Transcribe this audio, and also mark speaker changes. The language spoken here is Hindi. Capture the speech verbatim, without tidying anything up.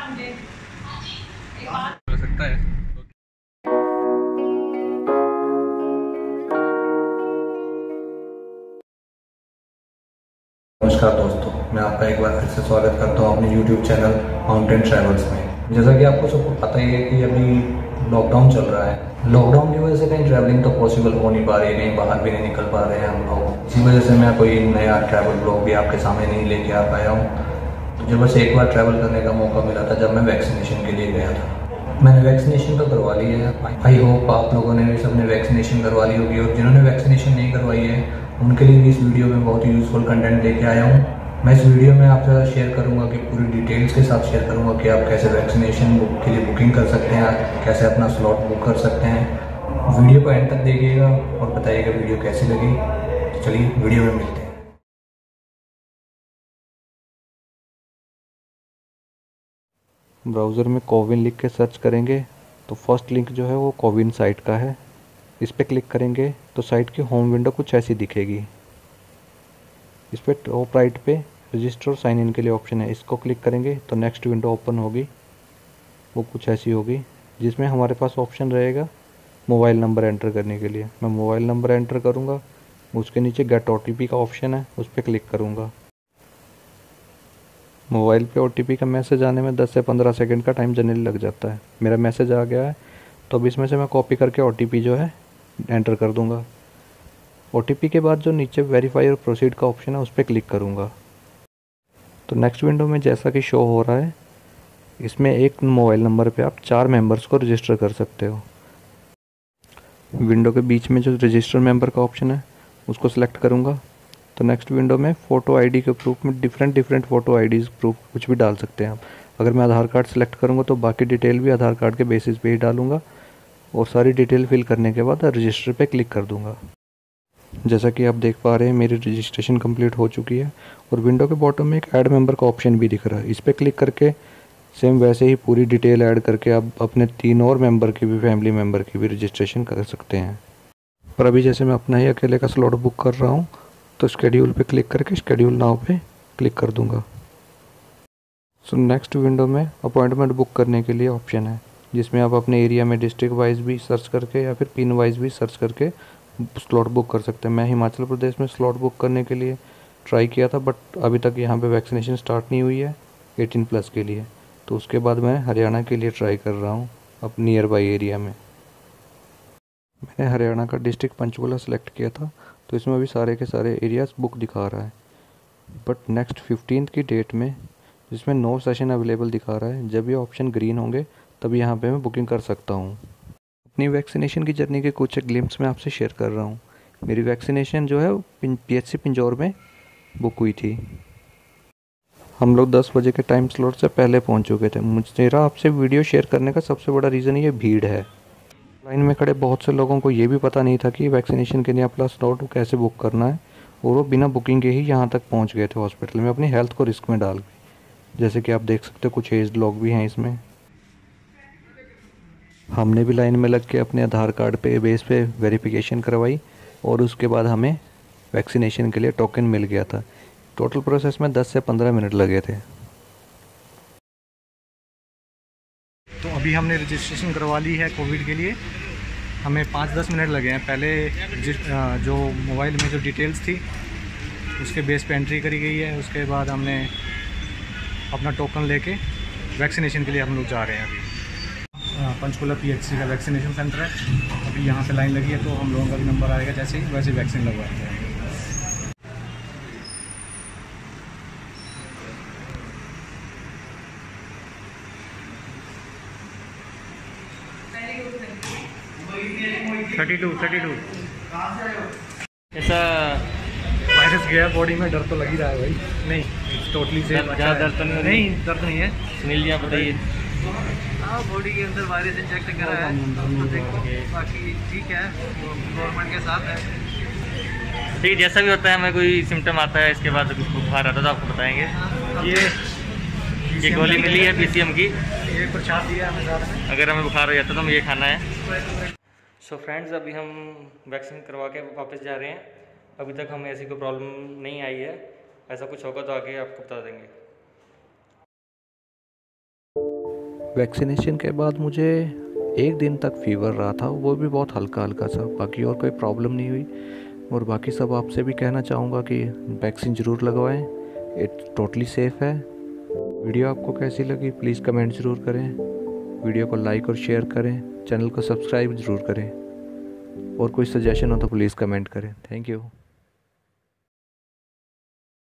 Speaker 1: हो सकता है।
Speaker 2: नमस्कार दोस्तों, मैं आपका एक बार फिर से स्वागत करता हूं अपने यूट्यूब चैनल माउंटेन ट्रैवल्स में। जैसा कि आपको सबको पता ही है कि अभी लॉकडाउन चल रहा है। लॉकडाउन की वजह से कहीं ट्रैवलिंग तो पॉसिबल हो नहीं पा रही है, कहीं बाहर भी नहीं निकल पा रहे हैं हम लोग। इसी वजह से मैं कोई नया ट्रैवल ब्लॉग भी आपके सामने नहीं लेके आ पाया हूँ। मुझे बस एक बार ट्रैवल करने का मौका मिला था जब मैं वैक्सीनेशन के लिए गया था। मैंने वैक्सीनेशन तो करवा ली है। आई होप आप लोगों ने भी सबने वैक्सीनेशन करवा ली होगी, और जिन्होंने वैक्सीनेशन नहीं करवाई है उनके लिए भी इस वीडियो में बहुत ही यूज़फुल कंटेंट लेके आया हूँ। मैं इस वीडियो में आपके साथ शेयर करूंगा कि पूरी डिटेल्स के साथ शेयर करूंगा कि आप कैसे वैक्सीनेशन बुक के लिए बुकिंग कर सकते हैं, कैसे अपना स्लॉट बुक कर सकते हैं। वीडियो को एंड तक देखिएगा और बताइएगा वीडियो कैसी लगी। तो चलिए वीडियो में मिलते हैं।
Speaker 3: ब्राउज़र में कोविन लिख के सर्च करेंगे तो फर्स्ट लिंक जो है वो कोविन साइट का है। इस पर क्लिक करेंगे तो साइट की होम विंडो कुछ ऐसी दिखेगी। इस पर टॉप राइट पे रजिस्टर और साइन इन के लिए ऑप्शन है, इसको क्लिक करेंगे तो नेक्स्ट विंडो ओपन होगी। वो कुछ ऐसी होगी जिसमें हमारे पास ऑप्शन रहेगा मोबाइल नंबर एंटर करने के लिए। मैं मोबाइल नंबर एंटर करूँगा, उसके नीचे गेट ओ टी पी का ऑप्शन है, उस पर क्लिक करूँगा। मोबाइल पे ओ टी पी का मैसेज आने में दस से पंद्रह सेकंड का टाइम जनरली लग जाता है। मेरा मैसेज आ गया है तो अब इसमें से मैं कॉपी करके ओ टी पी जो है एंटर कर दूंगा। ओ टी पी के बाद जो नीचे वेरीफाई और प्रोसीड का ऑप्शन है उस पर क्लिक करूंगा। तो नेक्स्ट विंडो में जैसा कि शो हो रहा है, इसमें एक मोबाइल नंबर पे आप चार मेंबर्स को रजिस्टर कर सकते हो। विंडो के बीच में जो रजिस्टर मेंबर का ऑप्शन है उसको सिलेक्ट करूँगा। तो नेक्स्ट विंडो में फ़ोटो आईडी के प्रूफ में different different photo IDs proof कुछ भी डाल सकते हैं आप। अगर मैं आधार कार्ड सेलेक्ट करूँगा तो बाकी डिटेल भी आधार कार्ड के बेसिस पे ही डालूँगा, और सारी डिटेल फिल करने के बाद रजिस्टर पे क्लिक कर दूँगा। जैसा कि आप देख पा रहे हैं मेरी रजिस्ट्रेशन कंप्लीट हो चुकी है, और विंडो के बॉटम में एक ऐड मेंबर का ऑप्शन भी दिख रहा है। इस पर क्लिक करके सेम वैसे ही पूरी डिटेल ऐड करके आप अपने तीन और मेंबर की भी, फैमिली मेम्बर की भी रजिस्ट्रेशन कर सकते हैं। पर अभी जैसे मैं अपना ही अकेले का स्लॉट बुक कर रहा हूँ तो शेड्यूल पे क्लिक करके शेड्यूल नाउ पे क्लिक कर दूंगा। सो नेक्स्ट विंडो में अपॉइंटमेंट बुक करने के लिए ऑप्शन है, जिसमें आप अपने एरिया में डिस्ट्रिक्ट वाइज भी सर्च करके या फिर पिन वाइज भी सर्च करके स्लॉट बुक कर सकते हैं। मैं हिमाचल प्रदेश में स्लॉट बुक करने के लिए ट्राई किया था, बट अभी तक यहाँ पे वैक्सीनेशन स्टार्ट नहीं हुई है एटीन प्लस के लिए। तो उसके बाद मैं हरियाणा के लिए ट्राई कर रहा हूँ अपने नियर बाई एरिया में। मैंने हरियाणा का डिस्ट्रिक्ट पंचकुला सेलेक्ट किया था, तो इसमें अभी सारे के सारे एरियाज़ बुक दिखा रहा है। बट नेक्स्ट फिफ्टींथ की डेट में जिसमें नो सेशन अवेलेबल दिखा रहा है, जब ये ऑप्शन ग्रीन होंगे तब यहाँ पे मैं बुकिंग कर सकता हूँ। अपनी वैक्सीनेशन की जर्नी के कुछ एक ग्लिम्स में आपसे शेयर कर रहा हूँ। मेरी वैक्सीनेशन जो है वो पी एच सी पिंजौर में बुक हुई थी। हम लोग दस बजे के टाइम स्लॉट से पहले पहुँच चुके थे। मेरा आपसे वीडियो शेयर करने का सबसे बड़ा रीज़न ये भीड़ है। लाइन में खड़े बहुत से लोगों को ये भी पता नहीं था कि वैक्सीनेशन के लिए अपना स्लॉट कैसे बुक करना है, और वो बिना बुकिंग के ही यहाँ तक पहुँच गए थे हॉस्पिटल में, अपनी हेल्थ को रिस्क में डाल के। जैसे कि आप देख सकते हो कुछ एज्ड लोग भी हैं इसमें। हमने भी लाइन में लग के अपने आधार कार्ड पे बेस पे वेरिफिकेशन करवाई, और उसके बाद हमें वैक्सीनेशन के लिए टोकन मिल गया था। टोटल प्रोसेस में दस से पंद्रह मिनट लगे थे।
Speaker 1: तो अभी हमने रजिस्ट्रेशन करवा ली है कोविड के लिए। हमें पाँच दस मिनट लगे हैं। पहले जो मोबाइल में जो डिटेल्स थी उसके बेस पे एंट्री करी गई है। उसके बाद हमने अपना टोकन लेके वैक्सीनेशन के लिए हम लोग जा रहे हैं। अभी पंचकुला पी एच सी का वैक्सीनेशन सेंटर है। अभी यहाँ से लाइन लगी है, तो हम लोगों का भी नंबर आएगा जैसे ही, वैसे वैक्सीन लगवाते हैं। थर्टी टू थर्टी टू
Speaker 4: ऐसा
Speaker 1: वायरस गया बॉडी में, डर तो लग ही रहा है भाई। नहीं टोटली से
Speaker 4: ज़्यादा दर्द तो नहीं?
Speaker 1: नहीं दर्द नहीं है।
Speaker 4: सुनील जी आप बताइए।
Speaker 5: हाँ, बॉडी के अंदर वायरस इंजेक्ट करा है तो देखो, बाकी ठीक है, गवर्नमेंट के साथ है।
Speaker 4: ठीक है, जैसा भी होता है, हमें कोई सिम्टम आता है इसके बाद बुखार आता है तो आपको बताएंगे।
Speaker 1: ये
Speaker 4: ये गोली मिली है पी सी एम की,
Speaker 1: ये प्रसाद दिया हमें साथ में।
Speaker 4: अगर हमें बुखार हो जाता है तो हमें ये खाना है। सो फ्रेंड्स, अभी हम वैक्सीन करवा के वापस जा रहे हैं। अभी तक हमें ऐसी कोई प्रॉब्लम नहीं आई है। ऐसा कुछ होगा तो आगे आपको बता देंगे।
Speaker 3: वैक्सीनेशन के बाद मुझे एक दिन तक फीवर रहा था, वो भी बहुत हल्का हल्का सा, बाकी और कोई प्रॉब्लम नहीं हुई। और बाकी सब आपसे भी कहना चाहूँगा कि वैक्सीन ज़रूर लगवाएं, इट टोटली सेफ़ है। वीडियो आपको कैसी लगी प्लीज़ कमेंट ज़रूर करें, वीडियो को लाइक और शेयर करें, चैनल को सब्सक्राइब ज़रूर करें, और कोई सजेशन हो तो प्लीज़ कमेंट करें। Thank you.